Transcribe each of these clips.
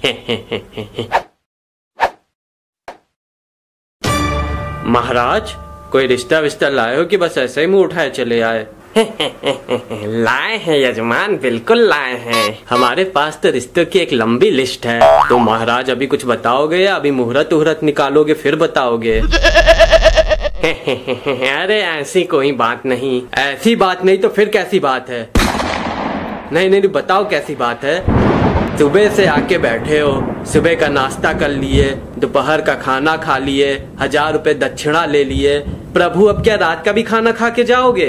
महाराज, कोई रिश्ता विश्ता लाए हो कि बस ऐसे ही मुंह उठाए चले आए? लाए हैं यजमान, बिल्कुल लाए हैं। हमारे पास तो रिश्तों की एक लंबी लिस्ट है। तो महाराज अभी कुछ बताओगे या अभी मुहूर्त उहूर्त निकालोगे फिर बताओगे? अरे ऐसी कोई बात नहीं। ऐसी बात नहीं तो फिर कैसी बात है? नहीं नहीं बताओ कैसी बात है। सुबह से आके बैठे हो, सुबह का नाश्ता कर लिए, दोपहर का खाना खा लिए, 1000 रुपए दक्षिणा ले लिए। प्रभु अब क्या रात का भी खाना खा के जाओगे?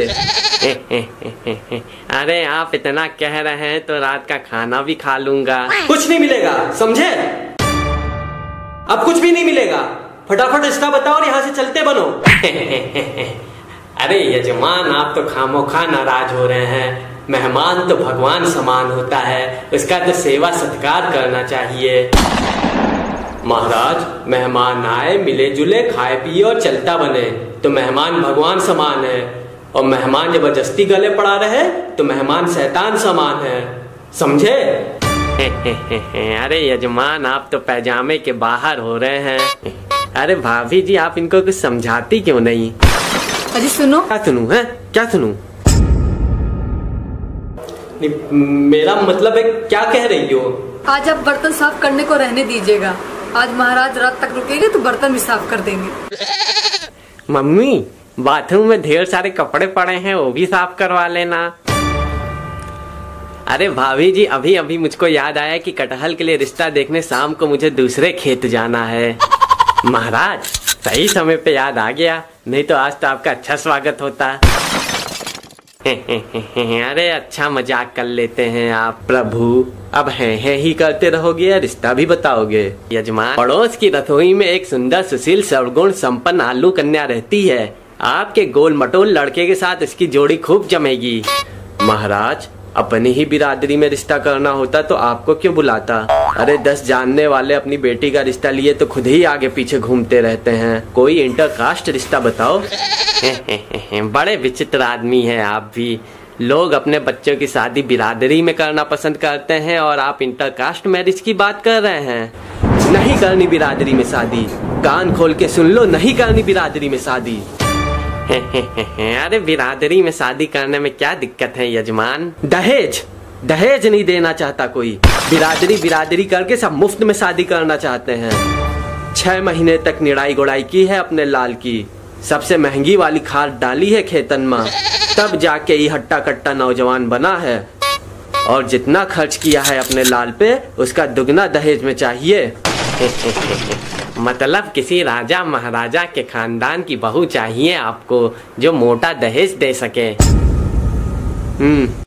अरे आप इतना कह रहे हैं तो रात का खाना भी खा लूंगा। कुछ नहीं मिलेगा, समझे? अब कुछ भी नहीं मिलेगा। फटाफट रिश्ता बताओ और यहाँ से चलते बनो। अरे यजमान, आप तो खामोखा नाराज हो रहे हैं। मेहमान तो भगवान समान होता है, उसका तो सेवा सत्कार करना चाहिए। महाराज, मेहमान आए, मिले जुले, खाए पिए और चलता बने तो मेहमान भगवान समान है, और मेहमान जबरदस्ती गले पड़ा रहे तो मेहमान शैतान समान है, समझे? अरे यजमान, आप तो पैजामे के बाहर हो रहे हैं। अरे भाभी जी, आप इनको कुछ समझाती क्यों नहीं? अजी सुनो। क्या सुनूं? है क्या सुनूं? मेरा मतलब है, क्या कह रही हो? आज आप बर्तन साफ करने को रहने दीजिएगा। आज महाराज रात तक रुकेंगे तो बर्तन भी साफ कर देंगे। मम्मी, बाथरूम में ढेर सारे कपड़े पड़े हैं, वो भी साफ करवा लेना। अरे भाभी जी, अभी अभी मुझको याद आया कि कटहल के लिए रिश्ता देखने शाम को मुझे दूसरे खेत जाना है। महाराज, सही समय पे याद आ गया, नहीं तो आज तो आपका अच्छा स्वागत होता। अरे अच्छा मजाक कर लेते हैं आप। प्रभु, अब है ही करते रहोगे या रिश्ता भी बताओगे? यजमान, पड़ोस की रसोई में एक सुंदर सुशील सर्वगुण संपन्न आलू कन्या रहती है। आपके गोल मटोल लड़के के साथ इसकी जोड़ी खूब जमेगी। महाराज, अपनी ही बिरादरी में रिश्ता करना होता तो आपको क्यों बुलाता? अरे 10 जानने वाले अपनी बेटी का रिश्ता लिए तो खुद ही आगे पीछे घूमते रहते हैं। कोई इंटरकास्ट रिश्ता बताओ। बड़े विचित्र आदमी हैं आप भी। लोग अपने बच्चों की शादी बिरादरी में करना पसंद करते हैं और आप इंटरकास्ट मैरिज की बात कर रहे हैं। नहीं करनी बिरादरी में शादी, कान खोल के सुन लो, नहीं करनी बिरादरी में शादी। अरे बिरादरी में शादी करने में क्या दिक्कत है यजमान? दहेज दहेज नहीं देना चाहता कोई। बिरादरी करके सब मुफ्त में शादी करना चाहते हैं। 6 महीने तक निड़ाई गुड़ाई की है अपने लाल की, सबसे महंगी वाली खाद डाली है खेतन में, तब जाके ये हट्टा कट्टा नौजवान बना है। और जितना खर्च किया है अपने लाल पे, उसका दुगना दहेज में चाहिए। मतलब किसी राजा महाराजा के खानदान की बहू चाहिए आपको, जो मोटा दहेज दे सके।